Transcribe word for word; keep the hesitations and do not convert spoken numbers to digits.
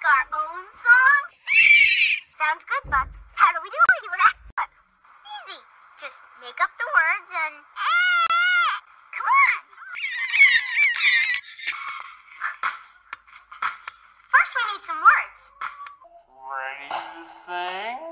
our own song? Sounds good, but how do we do it? Easy. Just make up the words and... Come on! First we need some words. Ready to sing?